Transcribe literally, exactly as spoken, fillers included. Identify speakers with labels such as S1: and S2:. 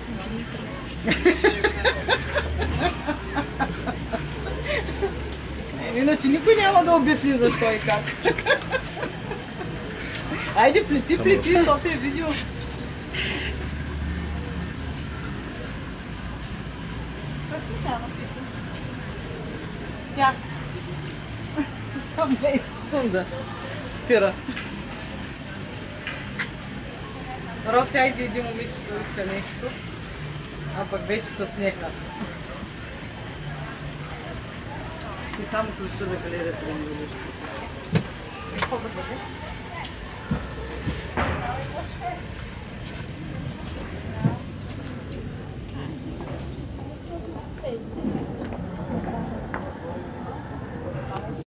S1: сантиметра.
S2: Иначе никой няма да обясни защо и как. Айде, плети, плети, защото е видео. Тя. Само е секунда. Спира. Роси, айде иди момичето да иска нещо. А пък вечето снеха. И само ключа да гледате да ми нещо.
S1: Какво да бъде?